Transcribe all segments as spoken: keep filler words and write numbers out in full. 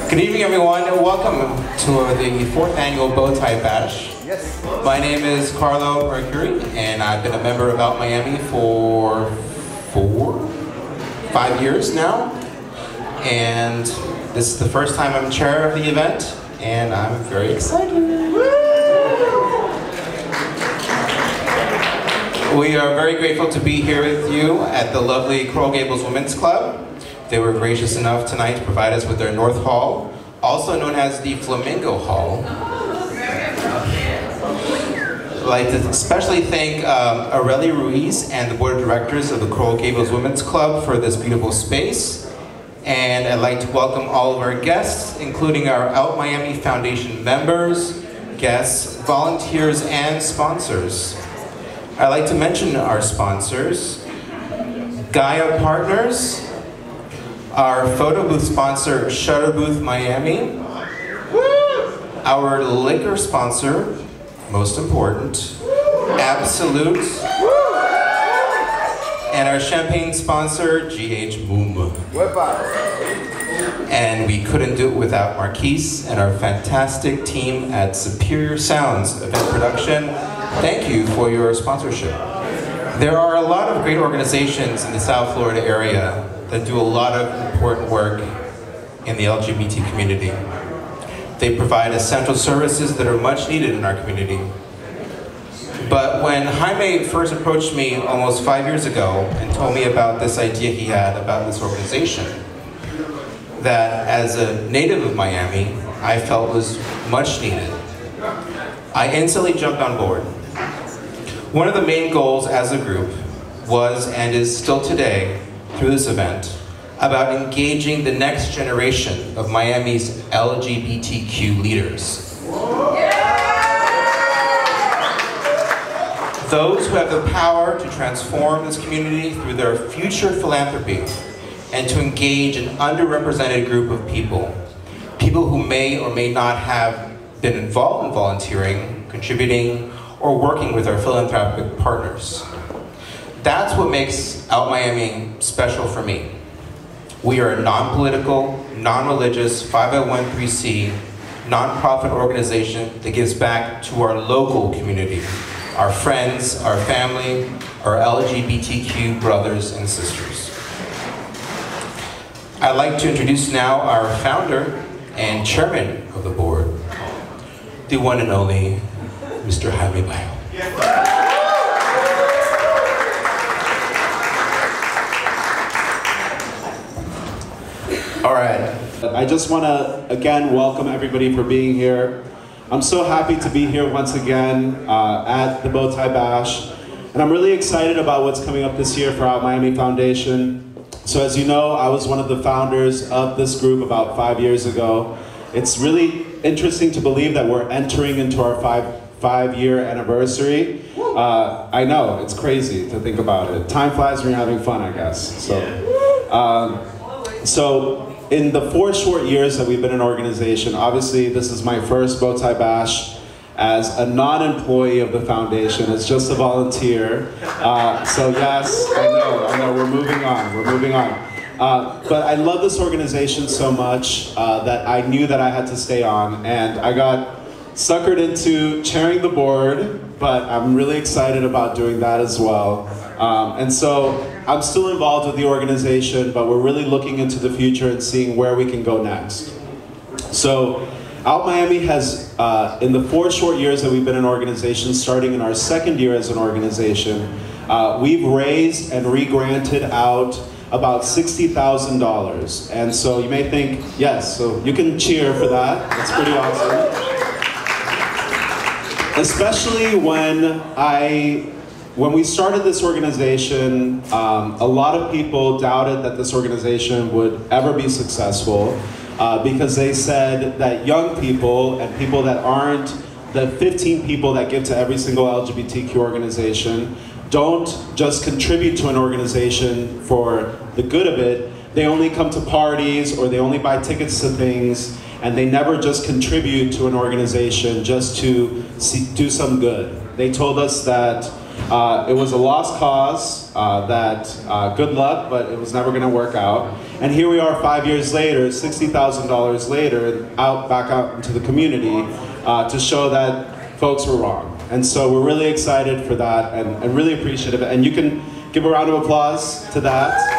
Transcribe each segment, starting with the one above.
Good evening, everyone, and welcome to the fourth annual Bowtie Bash. Yes. My name is Carlo Mercury, and I've been a member of Out Miami for four, five years now. And this is the first time I'm chair of the event, and I'm very excited. We are very grateful to be here with you at the lovely Gables Women's Club. They were gracious enough tonight to provide us with their North Hall, also known as the Flamingo Hall. I'd like to especially thank um, Areli Ruiz and the Board of Directors of the Coral Gables Women's Club for this beautiful space. And I'd like to welcome all of our guests, including our Out Miami Foundation members, guests, volunteers, and sponsors. I'd like to mention our sponsors: Gaia Partners, our photo booth sponsor, Shutter Booth Miami, our liquor sponsor, most important, Absolute, and our champagne sponsor, G H Boom. And we couldn't do it without Marquise and our fantastic team at Superior Sounds Event Production. Thank you for your sponsorship. There are a lot of great organizations in the South Florida area that do a lot of important work in the L G B T community. They provide essential services that are much needed in our community. But when Jaime first approached me almost five years ago and told me about this idea he had about this organization, that as a native of Miami, I felt was much needed, I instantly jumped on board. One of the main goals as a group was, and is still today, through this event, about engaging the next generation of Miami's L G B T Q leaders. Those who have the power to transform this community through their future philanthropy and to engage an underrepresented group of people, people who may or may not have been involved in volunteering, contributing, or working with our philanthropic partners. That's what makes Out Miami special for me. We are a non-political, non-religious five oh one c nonprofit organization that gives back to our local community, our friends, our family, our L G B T Q brothers and sisters. I'd like to introduce now our founder and chairman of the board, the one and only Mister Jaime Bayo. All right. I just want to, again, welcome everybody for being here. I'm so happy to be here once again uh, at the Bowtie Bash. And I'm really excited about what's coming up this year for Out Miami Foundation. So as you know, I was one of the founders of this group about five years ago. It's really interesting to believe that we're entering into our five, five-year anniversary. Uh, I know, it's crazy to think about it. Time flies when you're having fun, I guess. So, um, so in the four short years that we've been an organization, obviously this is my first Bowtie Bash as a non-employee of the foundation, as just a volunteer. Uh, so yes, I know, I know, we're moving on, we're moving on. Uh, but I love this organization so much uh, that I knew that I had to stay on, and I got suckered into chairing the board, but I'm really excited about doing that as well. Um, and so I'm still involved with the organization, but we're really looking into the future and seeing where we can go next. So Out Miami has, uh, in the four short years that we've been an organization, starting in our second year as an organization, uh, we've raised and re-granted out about sixty thousand dollars. And so you may think, yes, so you can cheer for that. That's pretty awesome. Especially when I, when we started this organization, um, a lot of people doubted that this organization would ever be successful uh, because they said that young people and people that aren't the fifteen people that give to every single L G B T Q organization don't just contribute to an organization for the good of it. They only come to parties or they only buy tickets to things, and they never just contribute to an organization just to see, do some good. They told us that uh, it was a lost cause, uh, that uh, good luck, but it was never gonna work out. And here we are five years later, sixty thousand dollars later, out back out into the community uh, to show that folks were wrong. And so we're really excited for that and, and really appreciative. And you can give a round of applause to that.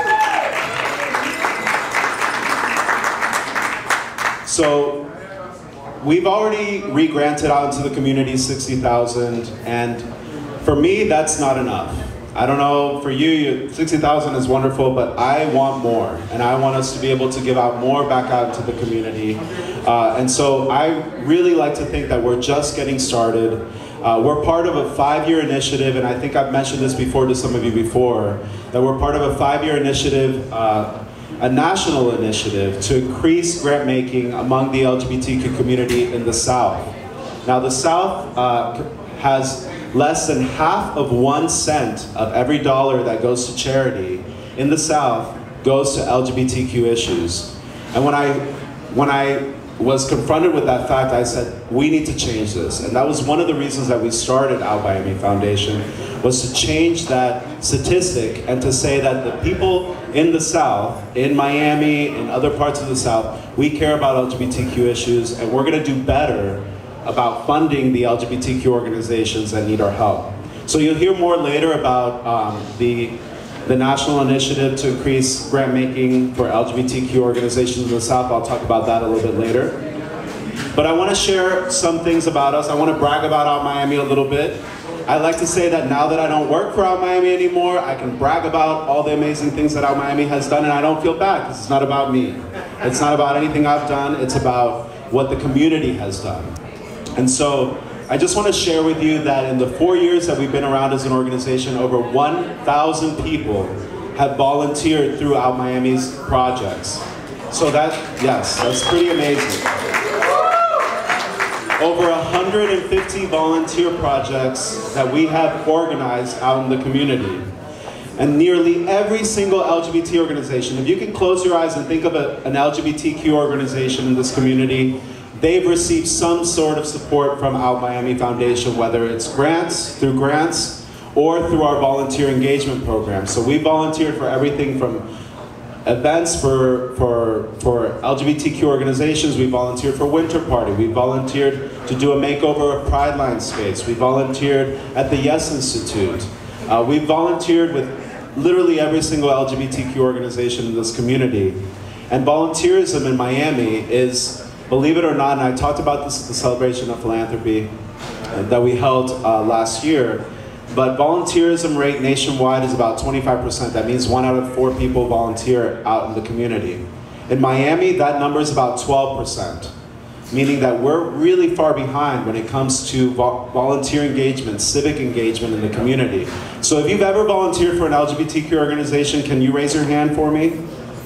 So we've already re-granted out into the community sixty thousand, and for me, that's not enough. I don't know, for you, sixty thousand is wonderful, but I want more, and I want us to be able to give out more back out into the community. Uh, and so I really like to think that we're just getting started. Uh, we're part of a five-year initiative, and I think I've mentioned this before to some of you before, that we're part of a five-year initiative, uh, a national initiative to increase grant making among the L G B T Q community in the South. Now the South uh, has less than half of one cent of every dollar that goes to charity in the South goes to L G B T Q issues. And when I, when I was confronted with that fact, I said, we need to change this. And that was one of the reasons that we started Out Miami Foundation, was to change that statistic and to say that the people in the South, in Miami, in other parts of the South, we care about L G B T Q issues, and we're gonna do better about funding the L G B T Q organizations that need our help. So you'll hear more later about um, the, the national initiative to increase grant making for L G B T Q organizations in the South. I'll talk about that a little bit later. But I wanna share some things about us. I wanna brag about Out Miami a little bit. I like to say that now that I don't work for Out Miami anymore, I can brag about all the amazing things that Out Miami has done, and I don't feel bad, because it's not about me. It's not about anything I've done, it's about what the community has done. And so I just want to share with you that in the four years that we've been around as an organization, over one thousand people have volunteered through Out Miami's projects. So that, yes, that's pretty amazing. Over one hundred fifty volunteer projects that we have organized out in the community. And nearly every single L G B T organization, if you can close your eyes and think of a, an L G B T Q organization in this community, they've received some sort of support from Out Miami Foundation, whether it's grants, through grants, or through our volunteer engagement program. So we volunteered for everything from events for, for, for L G B T Q organizations. We volunteered for Winter Party. We volunteered to do a makeover of Pride Line space. We volunteered at the Yes Institute. Uh, we volunteered with literally every single L G B T Q organization in this community. And volunteerism in Miami is, believe it or not, and I talked about this at the celebration of philanthropy that we held uh, last year, but volunteerism rate nationwide is about twenty-five percent. That means one out of four people volunteer out in the community. In Miami, that number is about twelve percent, meaning that we're really far behind when it comes to vo volunteer engagement, civic engagement in the community. So if you've ever volunteered for an L G B T Q organization, can you raise your hand for me?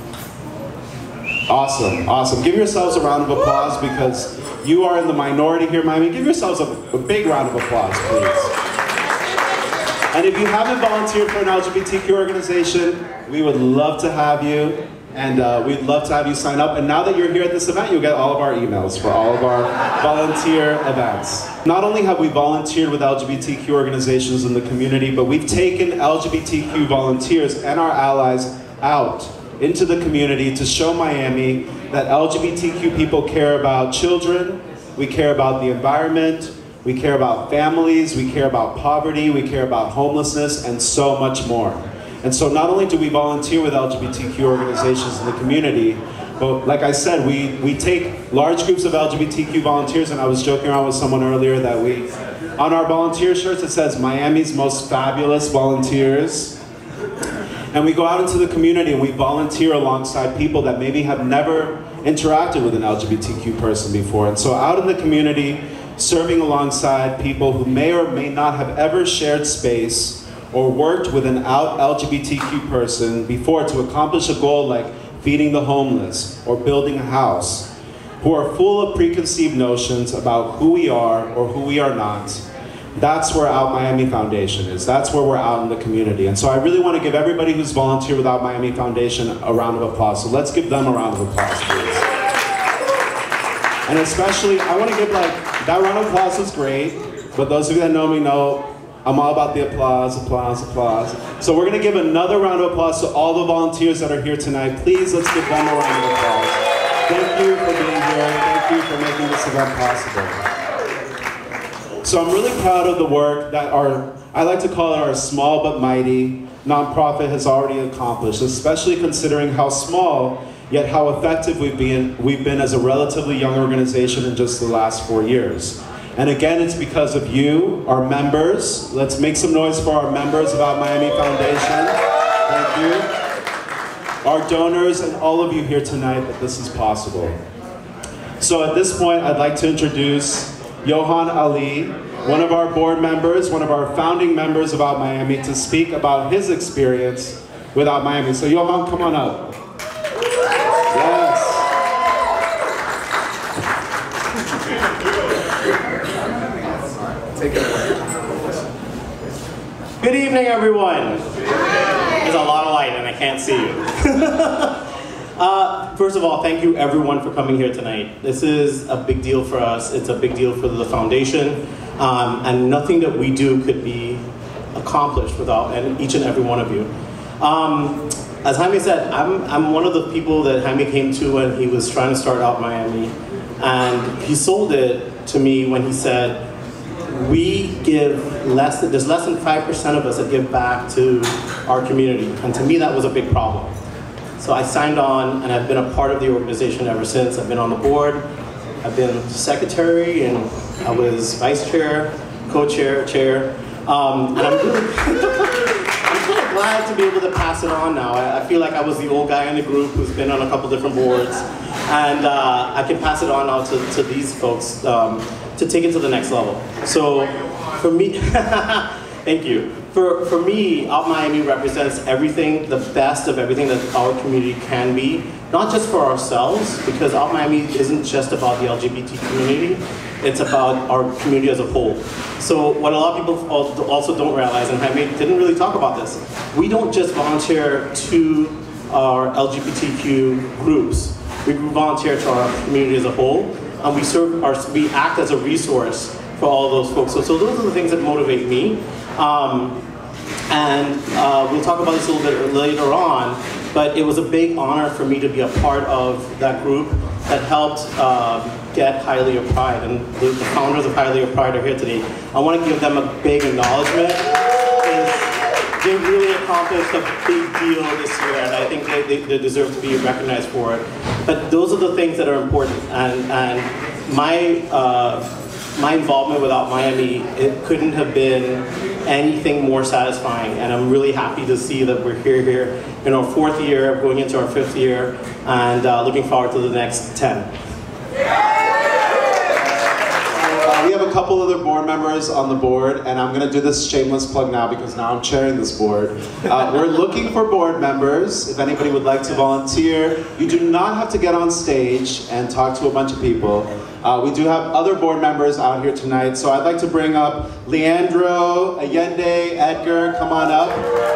Awesome, awesome. Give yourselves a round of applause, because you are in the minority here in Miami. Give yourselves a, a big round of applause, please. And if you haven't volunteered for an L G B T Q organization, we would love to have you, and uh, we'd love to have you sign up. And now that you're here at this event, you'll get all of our emails for all of our volunteer events. Not only have we volunteered with L G B T Q organizations in the community, but we've taken L G B T Q volunteers and our allies out into the community to show Miami that L G B T Q people care about children, we care about the environment, we care about families, we care about poverty, we care about homelessness, and so much more. And so not only do we volunteer with L G B T Q organizations in the community, but like I said, we, we take large groups of L G B T Q volunteers, and I was joking around with someone earlier that we, on our volunteer shirts it says Miami's most fabulous volunteers. And we go out into the community and we volunteer alongside people that maybe have never interacted with an L G B T Q person before. And so out in the community, serving alongside people who may or may not have ever shared space or worked with an out L G B T Q person before to accomplish a goal like feeding the homeless or building a house, who are full of preconceived notions about who we are or who we are not. That's where Out Miami Foundation is. That's where we're out in the community. And so I really want to give everybody who's volunteered with Out Miami Foundation a round of applause. So let's give them a round of applause, please. And especially, I want to give like, that round of applause was great, but those of you that know me know, I'm all about the applause, applause, applause. So we're gonna give another round of applause to all the volunteers that are here tonight. Please, let's give them a round of applause. Thank you for being here. Thank you for making this event possible. So I'm really proud of the work that our, I like to call it our small but mighty nonprofit has already accomplished, especially considering how small, yet how effective we've been, we've been as a relatively young organization in just the last four years. And again, it's because of you, our members. Let's make some noise for our members of Out Miami Foundation. Thank you. Our donors and all of you here tonight that this is possible. So at this point, I'd like to introduce Johan Ali, one of our board members, one of our founding members of Out Miami, to speak about his experience with Out Miami. So Johan, come on up. Yes. Take it away. Good evening, everyone. There's a lot of light and I can't see you. uh, first of all, thank you everyone for coming here tonight. This is a big deal for us. It's a big deal for the foundation. Um, and nothing that we do could be accomplished without and each and every one of you. Um, as Jaime said, I'm, I'm one of the people that Jaime came to when he was trying to start Out Miami. And he sold it to me when he said, we give less, there's less than five percent of us that give back to our community. And to me, that was a big problem. So I signed on and I've been a part of the organization ever since. I've been on the board, I've been secretary, and I was vice chair, co-chair, chair. Um, and I'm really, I'm really glad to be able to pass it on now. I, I feel like I was the old guy in the group who's been on a couple different boards. And uh, I can pass it on now to, to these folks um, to take it to the next level. So for me, thank you. For, for me, Out Miami represents everything, the best of everything that our community can be. Not just for ourselves, because Out Miami isn't just about the L G B T community, it's about our community as a whole. So what a lot of people also don't realize, and Jaime didn't really talk about this, we don't just volunteer to our L G B T Q groups. We volunteer to our community as a whole, and we serve our, we act as a resource for all those folks. So, so those are the things that motivate me. Um, and uh, we'll talk about this a little bit later on, but it was a big honor for me to be a part of that group that helped uh, get Hialeah Pride. And the, the founders of Hialeah Pride are here today. I want to give them a big acknowledgement. They really accomplished a big deal this year, and I think they, they, they deserve to be recognized for it. But those are the things that are important, and, and my, uh, my involvement with Out Miami, it couldn't have been anything more satisfying, and I'm really happy to see that we're here, here in our fourth year, going into our fifth year, and uh, looking forward to the next ten. We have a couple other board members on the board, and I'm going to do this shameless plug now because now I'm chairing this board. Uh, we're looking for board members. If anybody would like to volunteer, you do not have to get on stage and talk to a bunch of people. Uh, we do have other board members out here tonight, so I'd like to bring up Leandro, Allende, Edgar, come on up.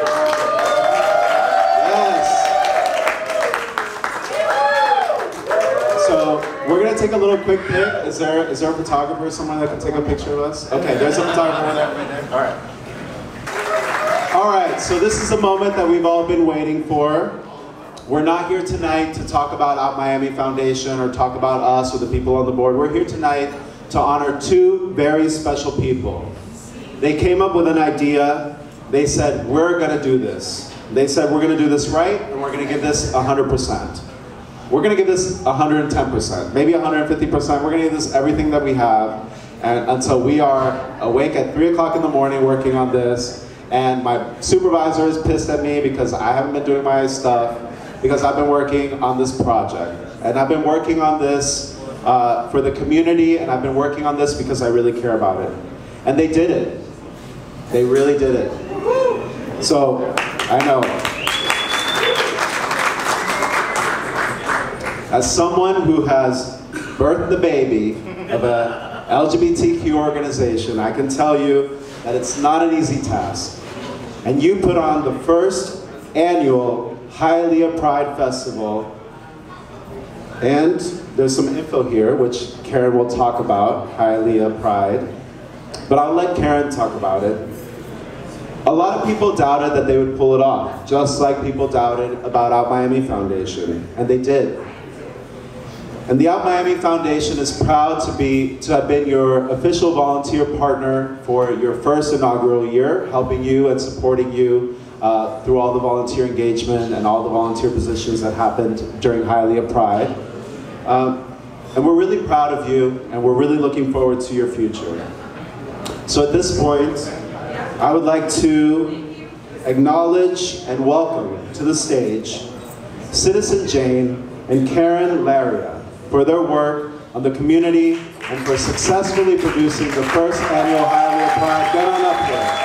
We're gonna take a little quick pic. Is there is there a photographer somewhere that can take a picture of us? Okay, there's a photographer over there. All right. All right. So this is the moment that we've all been waiting for. We're not here tonight to talk about Out Miami Foundation or talk about us or the people on the board. We're here tonight to honor two very special people. They came up with an idea. They said, we're gonna do this. They said, we're gonna do this right, and we're gonna give this one hundred percent. We're gonna give this one hundred ten percent, maybe one hundred fifty percent. We're gonna give this everything that we have, and until we are awake at three o'clock in the morning working on this. And my supervisor is pissed at me because I haven't been doing my stuff, because I've been working on this project. And I've been working on this uh, for the community, and I've been working on this because I really care about it. And they did it. They really did it. So, I know. As someone who has birthed the baby of a L G B T Q organization, I can tell you that it's not an easy task. And you put on the first annual Hialeah Pride Festival, and there's some info here, which Karen will talk about, Hialeah Pride, but I'll let Karen talk about it. A lot of people doubted that they would pull it off, just like people doubted about Out Miami Foundation, and they did. And the Out Miami Foundation is proud to be to have been your official volunteer partner for your first inaugural year, helping you and supporting you uh, through all the volunteer engagement and all the volunteer positions that happened during Hialeah Pride. Um, and we're really proud of you, and we're really looking forward to your future. So at this point, I would like to acknowledge and welcome to the stage Citizen Jane and Karen Laria for their work on the community and for successfully producing the first annual Hialeah Pride. Get on up here.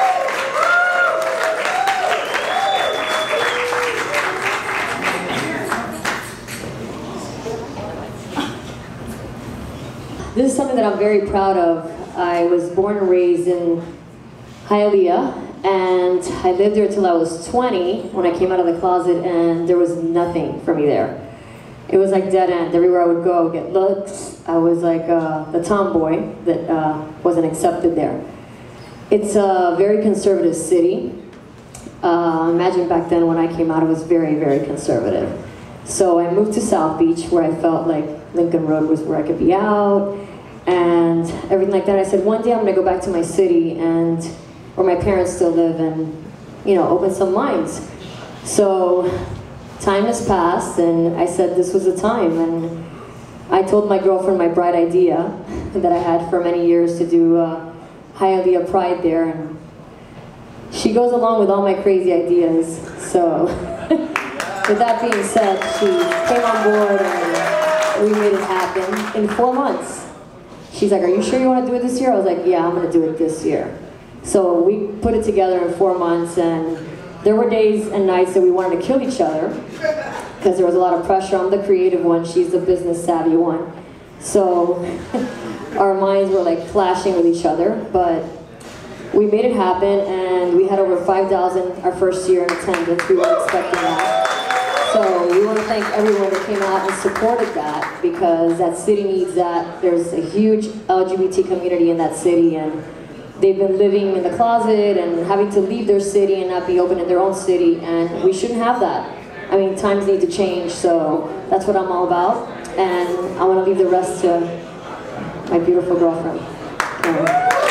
This is something that I'm very proud of. I was born and raised in Hialeah, and I lived there till I was twenty when I came out of the closet, and there was nothing for me there. It was like dead end. Everywhere I would go, get looks. I was like uh, the tomboy that uh, wasn't accepted there. It's a very conservative city. Uh, imagine back then when I came out, it was very, very conservative. So I moved to South Beach, where I felt like Lincoln Road was where I could be out, and everything like that. I said, one day I'm gonna go back to my city and where my parents still live and, you know, open some minds. So time has passed, and I said this was the time, and I told my girlfriend my bright idea that I had for many years to do uh, Hialeah Pride there, and she goes along with all my crazy ideas. So with that being said, she came on board and we made it happen in four months. She's like, are you sure you want to do it this year? I was like, yeah, I'm going to do it this year. So we put it together in four months, and there were days and nights that we wanted to kill each other because there was a lot of pressure. I'm the creative one, she's the business savvy one. So our minds were like clashing with each other, but we made it happen, and we had over five thousand our first year in attendance. We weren't expecting that. So we want to thank everyone that came out and supported that, because that city needs that. There's a huge L G B T community in that city, and they've been living in the closet and having to leave their city and not be open in their own city, and we shouldn't have that. I mean, times need to change, so that's what I'm all about, and I want to leave the rest to my beautiful girlfriend. Um,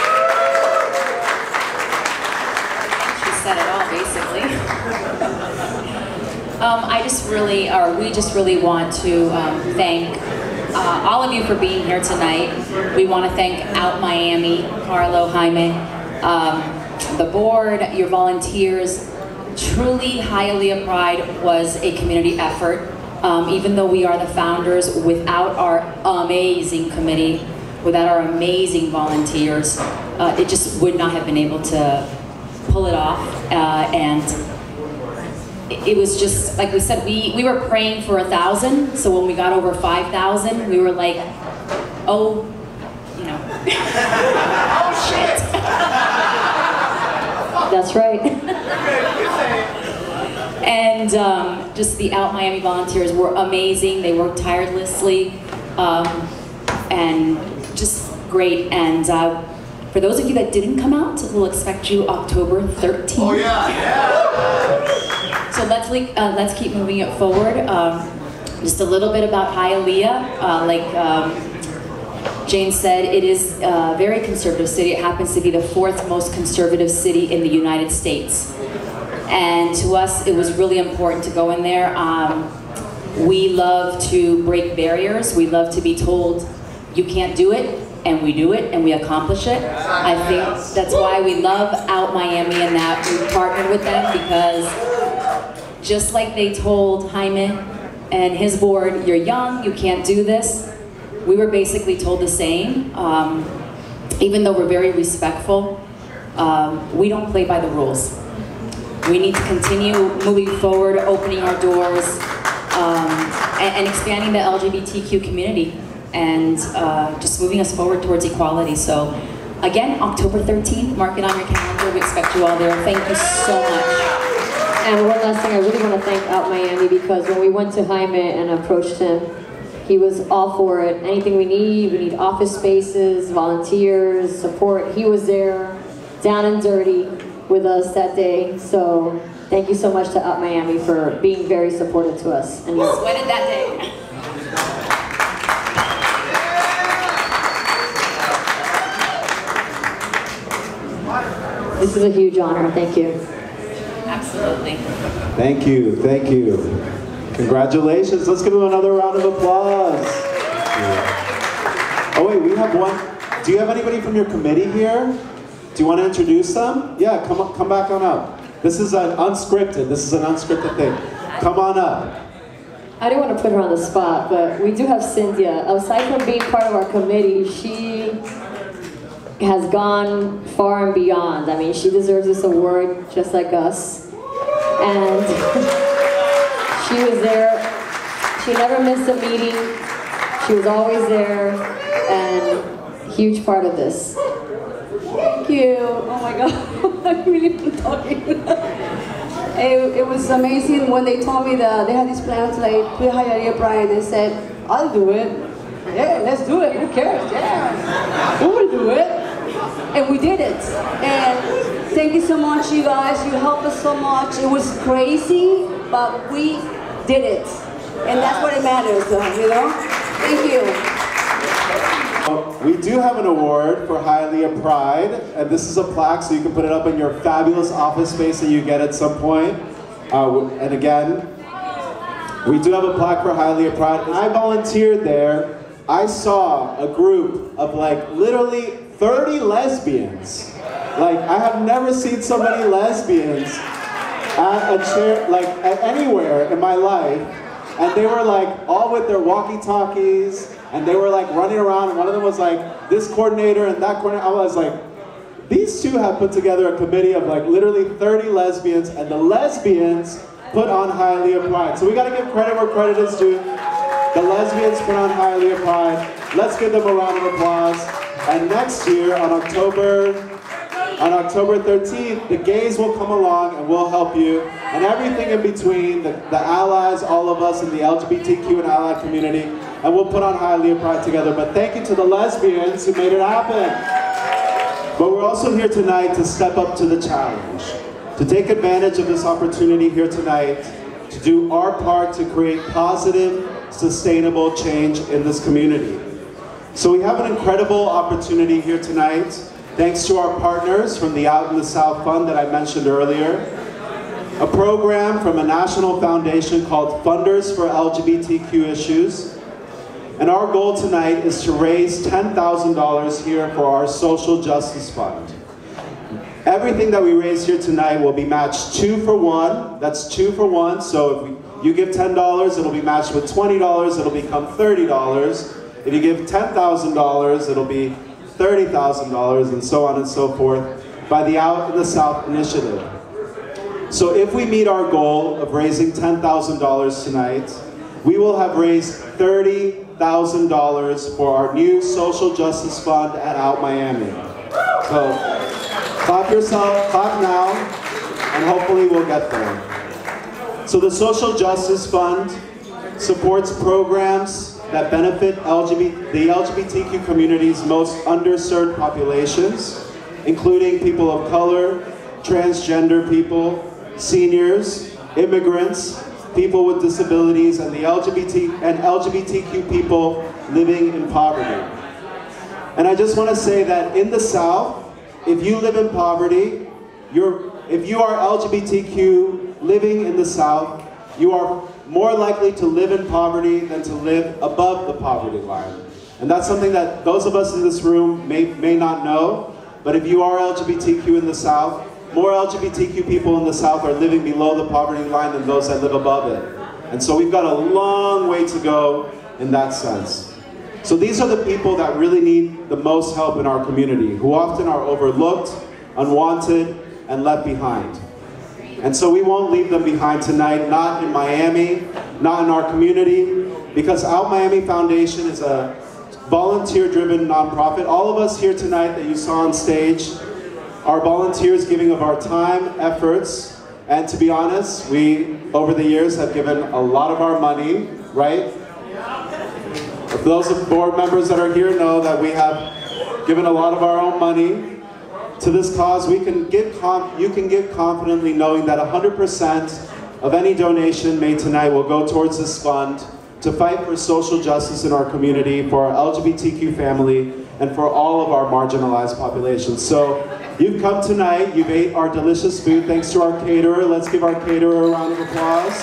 She said it all, basically. Um, I just really, or we just really want to um, thank uh, all of you for being here tonight. We want to thank Out Miami, Carlo, Jaime, um, the board, your volunteers. Truly, Hialeah Pride was a community effort. Um, even though we are the founders, without our amazing committee, without our amazing volunteers, uh, it just would not have been able to pull it off. Uh, and it was just, like we said, we, we were praying for a thousand, so when we got over five thousand, we were like, oh, you know, oh shit. That's right. And um, just the Out Miami volunteers were amazing. They worked tirelessly, um, and just great. And uh, for those of you that didn't come out, we'll expect you October thirteenth. Oh yeah, yeah. So let's, uh, let's keep moving it forward. Um, just a little bit about Hialeah. Uh, like um, Jane said, it is a very conservative city. It happens to be the fourth most conservative city in the United States. And to us, it was really important to go in there. Um, we love to break barriers. We love to be told, you can't do it, and we do it, and we accomplish it. I think that's why we love Out Miami and that we partnered with them, because just like they told Jaime and his board, you're young, you can't do this, we were basically told the same. Um, even though we're very respectful, um, we don't play by the rules. We need to continue moving forward, opening our doors, um, and, and expanding the L G B T Q community, and uh, just moving us forward towards equality. So again, October thirteenth, mark it on your calendar. We expect you all there. Thank you so much. And one last thing, I really want to thank Out Miami, because when we went to Jaime and approached him, he was all for it. Anything we need, we need office spaces, volunteers, support. He was there, down and dirty. with us that day. So thank you so much to Out Miami for being very supportive to us. And sweated that day. This is a huge honor. Thank you. Absolutely. Thank you. Thank you. Congratulations. Let's give them another round of applause. Oh wait, we have one. Do you have anybody from your committee here? Do you want to introduce them? Yeah, come on, come back on up. This is an unscripted. This is an unscripted thing. Come on up. I didn't want to put her on the spot, but we do have Cynthia. Aside from being part of our committee, she has gone far and beyond. I mean, she deserves this award just like us. And she was there. She never missed a meeting. She was always there, and huge part of this. Thank you. Oh my God, I'm really talking. it, it was amazing when they told me that they had these plans like to hire a bride. They said, "I'll do it. Yeah, let's do it. Who cares? Yeah, we will do it." And we did it. And thank you so much, you guys. You helped us so much. It was crazy, but we did it. And that's what it matters, though, you know? Thank you. We do have an award for Hialeah Pride, and this is a plaque, so you can put it up in your fabulous office space that you get at some point. Uh, and again, we do have a plaque for Hialeah Pride. And I volunteered there. I saw a group of like literally thirty lesbians. Like, I have never seen so many lesbians at a chair, like at anywhere in my life. And they were like all with their walkie-talkies, and they were like running around, and one of them was like this coordinator and that coordinator. I was like, these two have put together a committee of like literally thirty lesbians, and the lesbians put on Hialeah Pride. So we gotta give credit where credit is due. The lesbians put on Hialeah Pride. Let's give them a round of applause. And next year, on October, on October thirteenth, the gays will come along and we'll help you. And everything in between, the, the allies, all of us in the L G B T Q and ally community, and we'll put on Hialeah Pride together. But thank you to the lesbians who made it happen. But we're also here tonight to step up to the challenge, to take advantage of this opportunity here tonight, to do our part to create positive, sustainable change in this community. So we have an incredible opportunity here tonight, thanks to our partners from the Out in the South Fund that I mentioned earlier, a program from a national foundation called Funders for L G B T Q Issues. And our goal tonight is to raise ten thousand dollars here for our Social Justice Fund. Everything that we raise here tonight will be matched two for one. That's two for one, so if you give ten dollars, it'll be matched with twenty dollars, it'll become thirty dollars. If you give ten thousand dollars, it'll be thirty thousand dollars, and so on and so forth, by the Out in the South initiative. So if we meet our goal of raising ten thousand dollars tonight, we will have raised thirty thousand dollars for our new social justice fund at Out Miami. So clap yourself, clap now, and hopefully we'll get there. So the Social Justice Fund supports programs that benefit L G B T, the L G B T Q community's most underserved populations, including people of color, transgender people, seniors, immigrants, people with disabilities, and the L G B T and L G B T Q people living in poverty. And I just want to say that in the South, if you live in poverty, you're, if you are L G B T Q living in the South, you are more likely to live in poverty than to live above the poverty line. And that's something that those of us in this room may, may not know, but if you are L G B T Q in the South, more L G B T Q people in the South are living below the poverty line than those that live above it. And so we've got a long way to go in that sense. So these are the people that really need the most help in our community, who often are overlooked, unwanted, and left behind. And so we won't leave them behind tonight, not in Miami, not in our community, because Out Miami Foundation is a volunteer-driven nonprofit. All of us here tonight that you saw on stage are volunteers giving of our time, efforts, and to be honest, we, over the years, have given a lot of our money, right? Those board members that are here know that we have given a lot of our own money. to this cause, we can give conf you can give confidently knowing that one hundred percent of any donation made tonight will go towards this fund to fight for social justice in our community, for our L G B T Q family, and for all of our marginalized populations. So you've come tonight, you've ate our delicious food thanks to our caterer. Let's give our caterer a round of applause.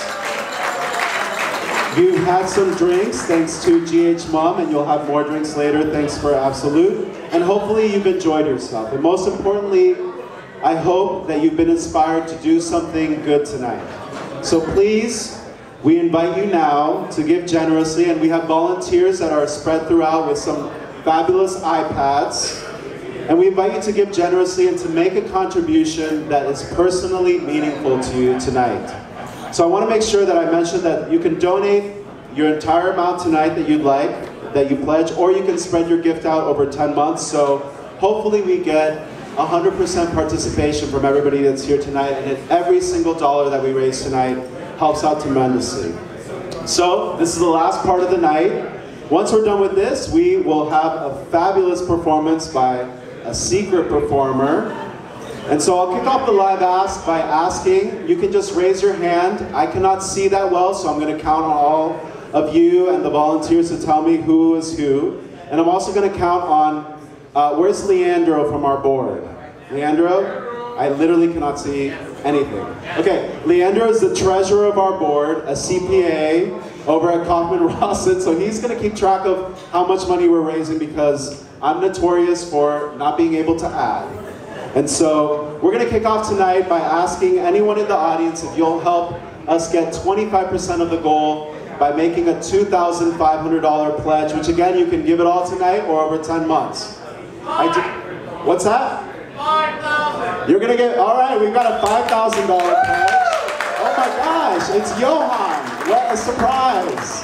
You've had some drinks thanks to G H Mom, and you'll have more drinks later thanks for Absolute. And hopefully you've enjoyed yourself. And most importantly, I hope that you've been inspired to do something good tonight. So please, we invite you now to give generously, and we have volunteers that are spread throughout with some fabulous iPads. And we invite you to give generously and to make a contribution that is personally meaningful to you tonight. So I want to make sure that I mention that you can donate your entire amount tonight that you'd like, that you pledge, or you can spread your gift out over ten months. So hopefully we get one hundred percent participation from everybody that's here tonight, and every single dollar that we raise tonight helps out tremendously. So this is the last part of the night. Once we're done with this, we will have a fabulous performance by a secret performer. And so I'll kick off the live ask by asking, you can just raise your hand. I cannot see that well, so I'm going to count on all of you and the volunteers to tell me who is who. And I'm also going to count on, uh, where's Leandro from our board? Leandro? I literally cannot see anything. Okay, Leandro is the treasurer of our board, a C P A over at Kaufman Rawson, so he's going to keep track of how much money we're raising because I'm notorious for not being able to add. And so we're going to kick off tonight by asking anyone in the audience if you'll help us get twenty-five percent of the goal by making a two thousand five hundred dollar pledge, which again, you can give it all tonight or over ten months. I do, what's that? five thousand. You're going to get, all right, we've got a five thousand dollar pledge. Oh my gosh, it's Johan. What a surprise.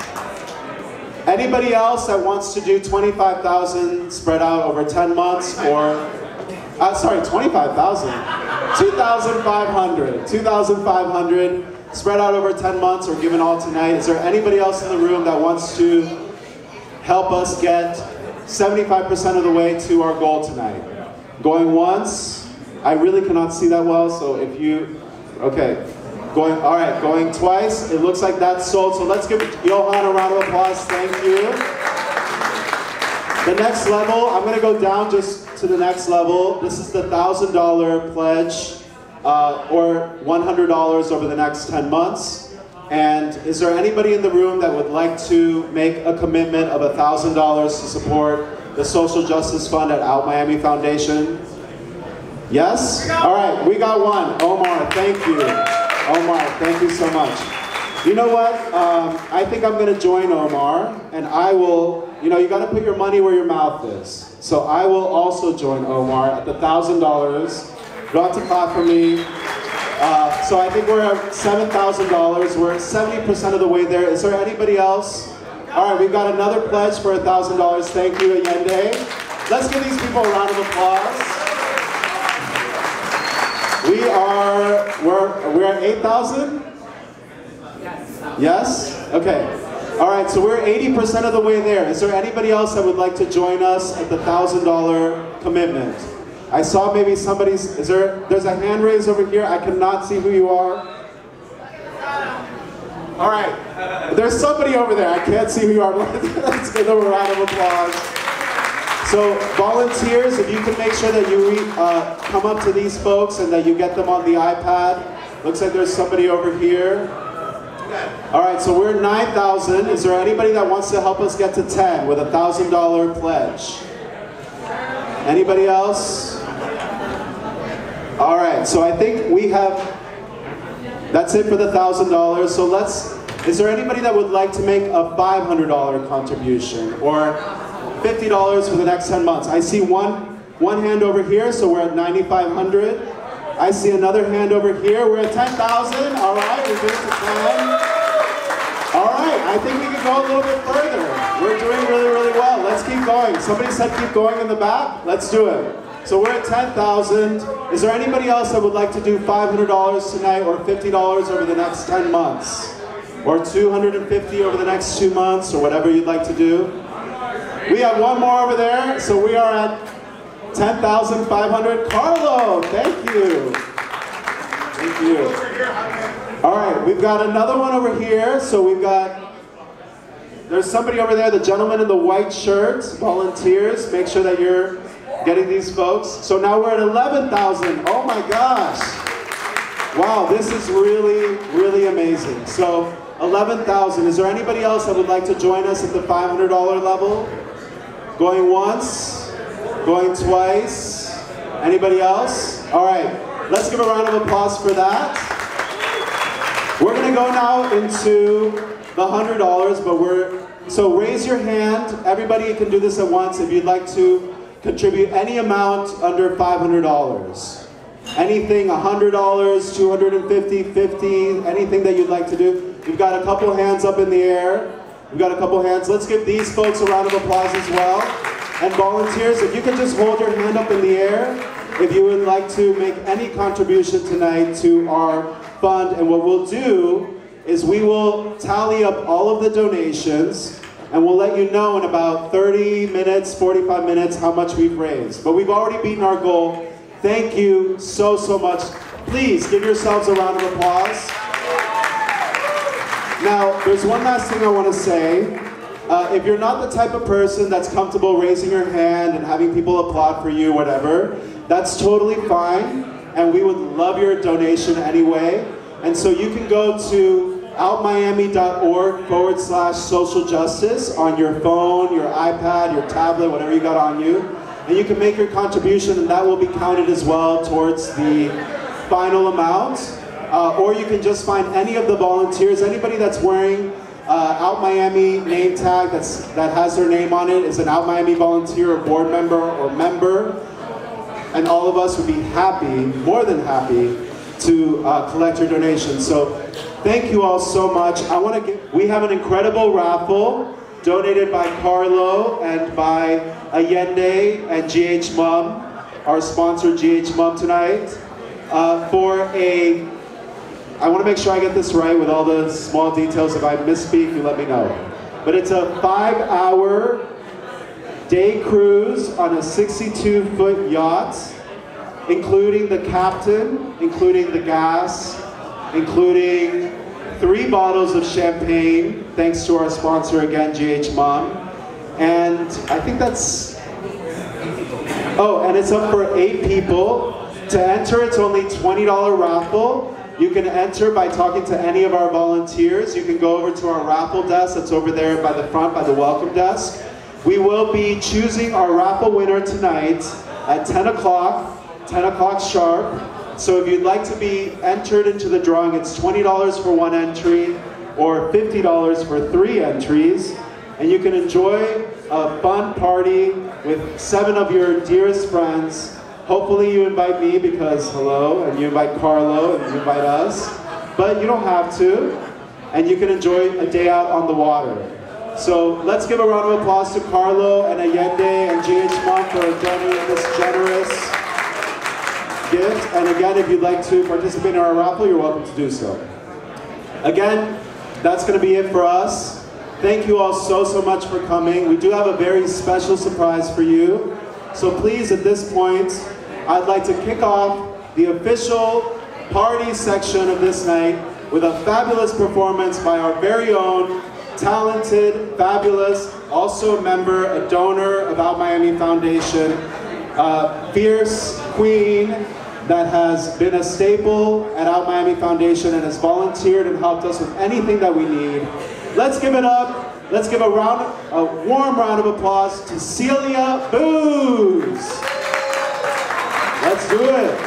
Anybody else that wants to do twenty-five thousand spread out over ten months or Uh, sorry, twenty-five thousand. two thousand five hundred. two thousand five hundred spread out over ten months or given all tonight. Is there anybody else in the room that wants to help us get seventy-five percent of the way to our goal tonight? Going once? I really cannot see that well, so if you, okay. Going, all right, going twice. It looks like that's sold, so let's give Johan a round of applause. Thank you. The next level, I'm going to go down just to the next level. This is the one thousand dollar pledge, uh, or one hundred dollars over the next ten months. And is there anybody in the room that would like to make a commitment of one thousand dollars to support the Social Justice Fund at Out Miami Foundation? Yes? All right, we got one. Omar, thank you. Omar, thank you so much. You know what? Um, I think I'm going to join Omar, and I will, you know, you got to put your money where your mouth is. So I will also join Omar at the one thousand dollars. You don't have to clap for me. Uh, so I think we're at seven thousand dollars. We're at seventy percent of the way there. Is there anybody else? All right, we've got another pledge for one thousand dollars. Thank you, Allende. Let's give these people a round of applause. We are, we're, we're at eight thousand? Yes? Okay. All right, so we're eighty percent of the way there. Is there anybody else that would like to join us at the one thousand dollar commitment? I saw maybe somebody's, is there, there's a hand raised over here. I cannot see who you are. All right, there's somebody over there. I can't see who you are. Let's give them a round of applause. So volunteers, if you can make sure that you uh, come up to these folks and that you get them on the iPad. Looks like there's somebody over here. All right, so we're nine thousand. Is there anybody that wants to help us get to ten with a one thousand dollar pledge? Anybody else? All right, so I think we have, that's it for the one thousand dollars. So let's, is there anybody that would like to make a five hundred dollar contribution or fifty dollars for the next ten months? I see one, one hand over here, so we're at ninety-five hundred. I see another hand over here. We're at ten thousand. All right, we're doing to ten. All right, I think we can go a little bit further. We're doing really, really well. Let's keep going. Somebody said keep going in the back. Let's do it. So we're at ten thousand. Is there anybody else that would like to do five hundred dollars tonight or fifty dollars over the next ten months? Or two hundred fifty dollars over the next two months or whatever you'd like to do? We have one more over there. So we are at ten thousand five hundred. Carlo, thank you. Thank you. All right, we've got another one over here. So we've got, there's somebody over there, the gentleman in the white shirt, volunteers. Make sure that you're getting these folks. So now we're at eleven thousand. Oh my gosh. Wow, this is really, really amazing. So eleven thousand. Is there anybody else that would like to join us at the five hundred dollar level? Going once? Going twice? Anybody else? All right, let's give a round of applause for that. We're gonna go now into the one hundred dollars, but we're, so raise your hand. Everybody can do this at once if you'd like to contribute any amount under five hundred dollars. Anything, one hundred dollars, two hundred fifty dollars, fifty dollars, anything that you'd like to do. We've got a couple hands up in the air. We've got a couple hands. Let's give these folks a round of applause as well. And volunteers, if you could just hold your hand up in the air if you would like to make any contribution tonight to our fund. And what we'll do is we will tally up all of the donations and we'll let you know in about thirty minutes, forty-five minutes how much we've raised. But we've already beaten our goal. Thank you so, so much. Please give yourselves a round of applause. Now, there's one last thing I want to say. Uh, if you're not the type of person that's comfortable raising your hand and having people applaud for you, whatever, that's totally fine. And we would love your donation anyway. And so you can go to outmiami.org forward slash social justice on your phone, your iPad, your tablet, whatever you got on you. And you can make your contribution and that will be counted as well towards the final amount. Uh, or you can just find any of the volunteers, anybody that's wearing uh, Out Miami name tag that's, that has their name on it is an Out Miami volunteer or board member or member. And all of us would be happy, more than happy, to uh, collect your donations. So thank you all so much. I want to give, we have an incredible raffle donated by Carlo and by Allende and G H Mum, our sponsor G H Mum tonight, uh, for a, I want to make sure I get this right with all the small details. If I misspeak, you let me know. But it's a five hour day cruise on a sixty-two foot yacht, including the captain, including the gas, including three bottles of champagne, thanks to our sponsor again, G H Mum. And I think that's, oh, and it's up for eight people. To enter, it's only twenty dollar raffle. You can enter by talking to any of our volunteers. You can go over to our raffle desk that's over there by the front, by the welcome desk. We will be choosing our raffle winner tonight at ten o'clock, ten o'clock sharp. So if you'd like to be entered into the drawing, it's twenty dollars for one entry or fifty dollars for three entries. And you can enjoy a fun party with seven of your dearest friends. Hopefully you invite me because hello, and you invite Carlo and you invite us. But you don't have to. And you can enjoy a day out on the water. So let's give a round of applause to Carlo and Allende and G H Mum for donating this generous gift. And again, if you'd like to participate in our raffle, you're welcome to do so. Again, that's going to be it for us. Thank you all so, so much for coming. We do have a very special surprise for you. So please, at this point, I'd like to kick off the official party section of this night with a fabulous performance by our very own talented, fabulous, also a member, a donor of Out Miami Foundation, uh, fierce queen that has been a staple at Out Miami Foundation and has volunteered and helped us with anything that we need. Let's give it up. Let's give a round, a warm round of applause to Celia Booz. Let's do it.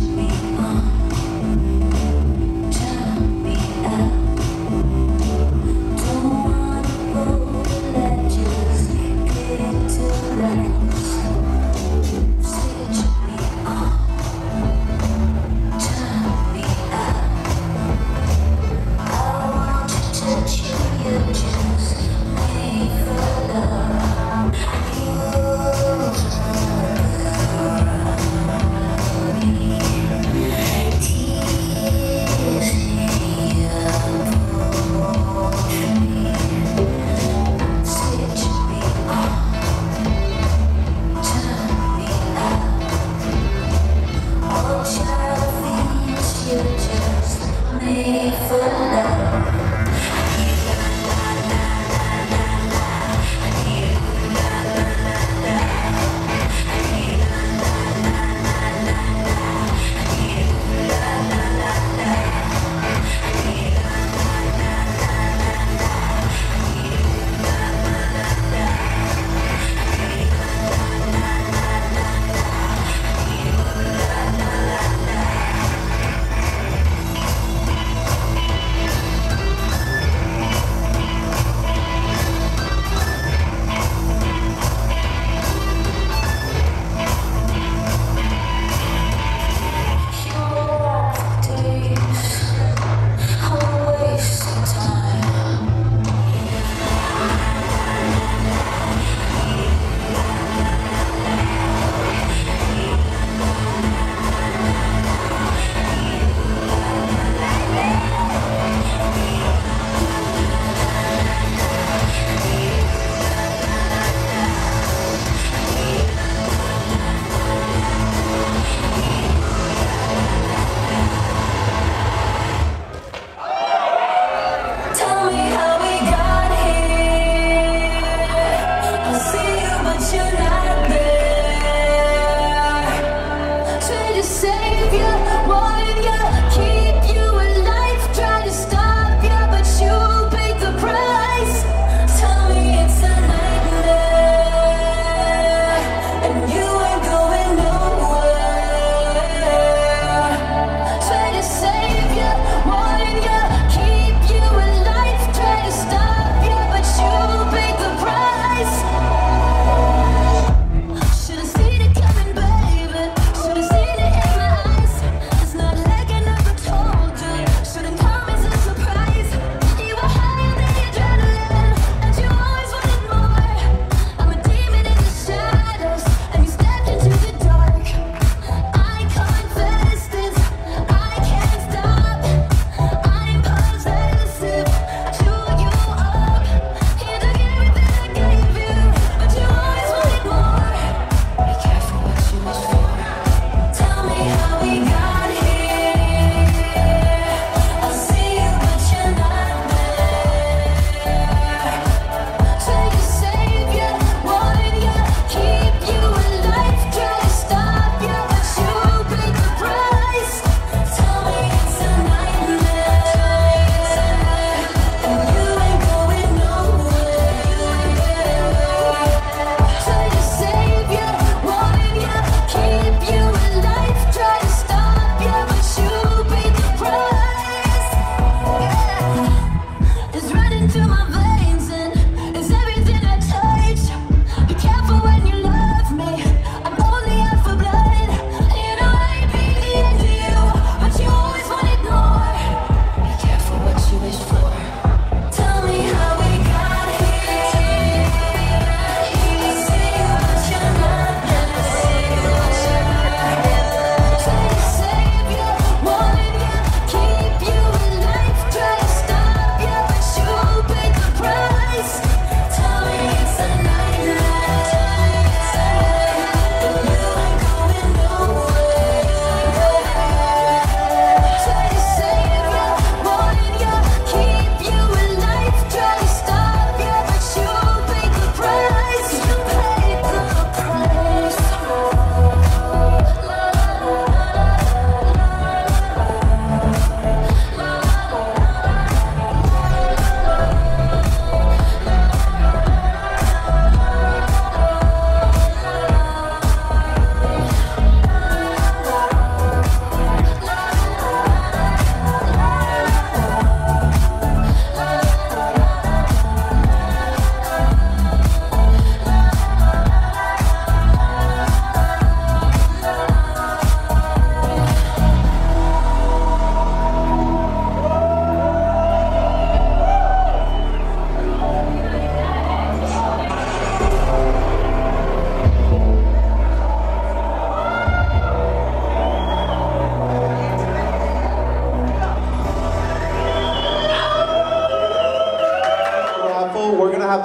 Turn me up.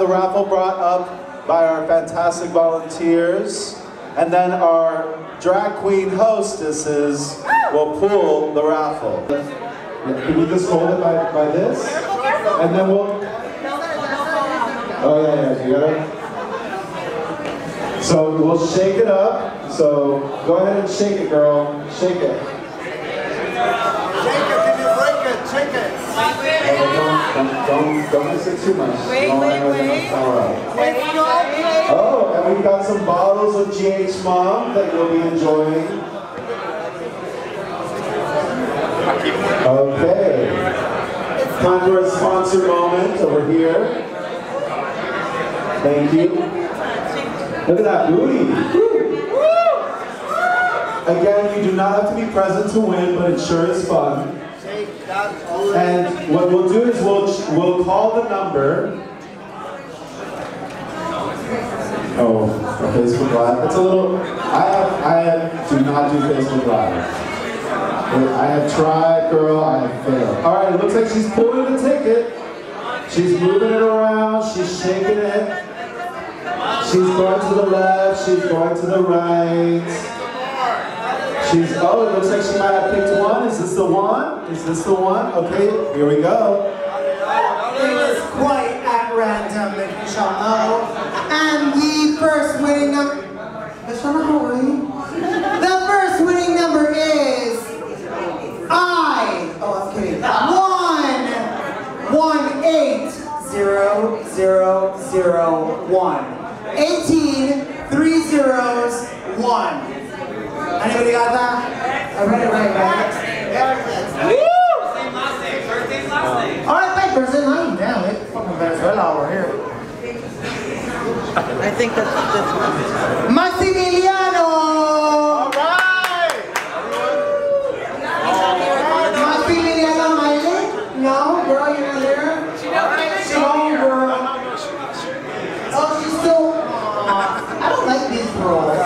the raffle brought up by our fantastic volunteers. And then our drag queen hostesses will pull the raffle. Can you just hold it by, by this? And then we'll... Oh yeah, yeah, you got it? So we'll shake it up. So go ahead and shake it, girl. Shake it. Shake it, can you break it? Shake it. Okay, don't, don't, don't, don't miss it too much. Wait, don't wait, wait. All right. Wait, wait. Oh, and we've got some bottles of G H Mom that you'll be enjoying. Okay. Time for a sponsor moment over here. Thank you. Look at that booty. Woo. Again, you do not have to be present to win, but it sure is fun. And what we'll do is we'll we'll call the number. Oh, Facebook Live. It's a little. I have I have, do not do Facebook Live. I have tried, girl. I have failed. All right. It looks like she's pulling the ticket. She's moving it around. She's shaking it. She's going to the left. She's going to the right. She's, oh, it looks like she might have picked one. Is this the one? Is this the one? Okay, here we go. It was quite at random, if you shall know. And the first winning number... The first winning number is... I... Oh, I'm kidding. One. One, eight, zero, zero, zero, one. Eighteen, three zeros, one. Anybody got that? I read it right, right? Woo! Same last name, first name, last name. All right, thank first name, last name. Damn it, fucking Venezuela over here. I think that's this one. Maximiliano! All right! Maximiliano Miley? No, girl, you're not there? She knows. She knows, girl. Oh, she's still... I don't like these girls.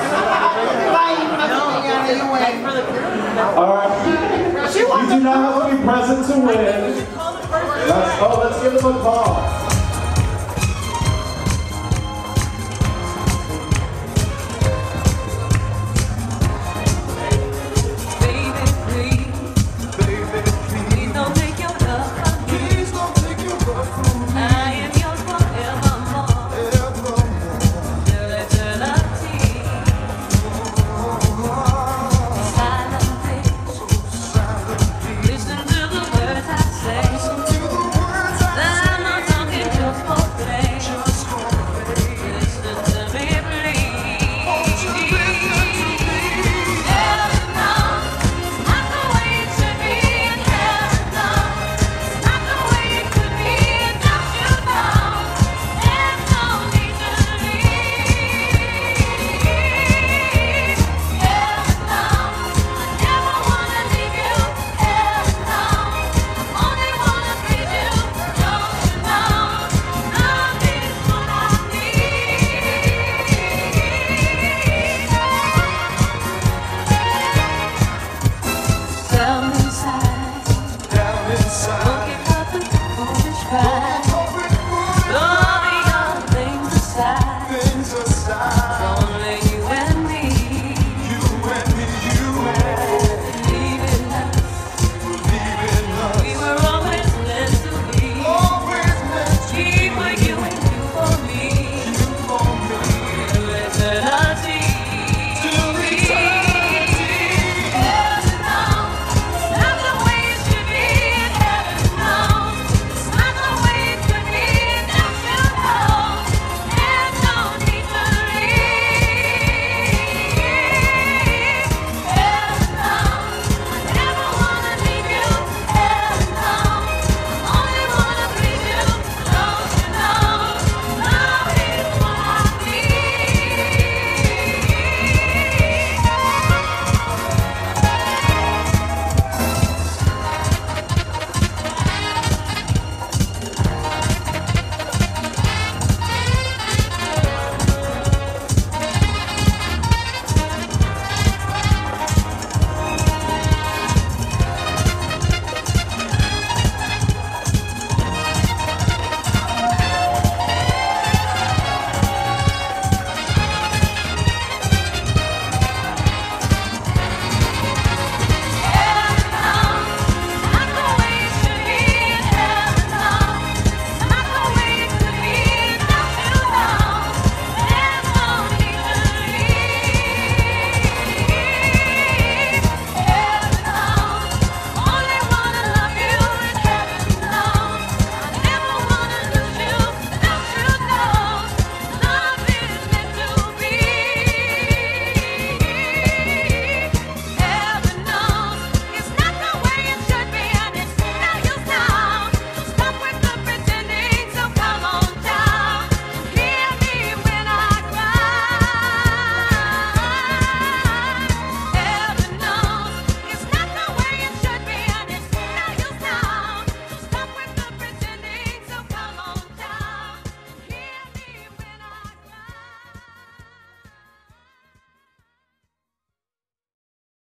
Alright, you do not have to be present to win. Let's, oh, let's give them a call.